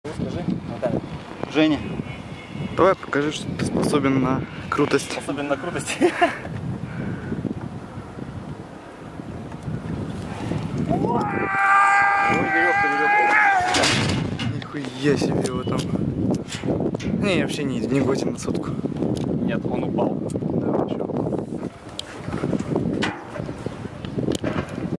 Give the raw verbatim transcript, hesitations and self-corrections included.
Скажи, Наталья. Женя, давай покажи, что ты способен на крутость. Способен на крутость. Ой, веревка, веревка. Нихуя себе его там. Не, вообще не, не годен на сотку. Нет, он упал. Да, вообще.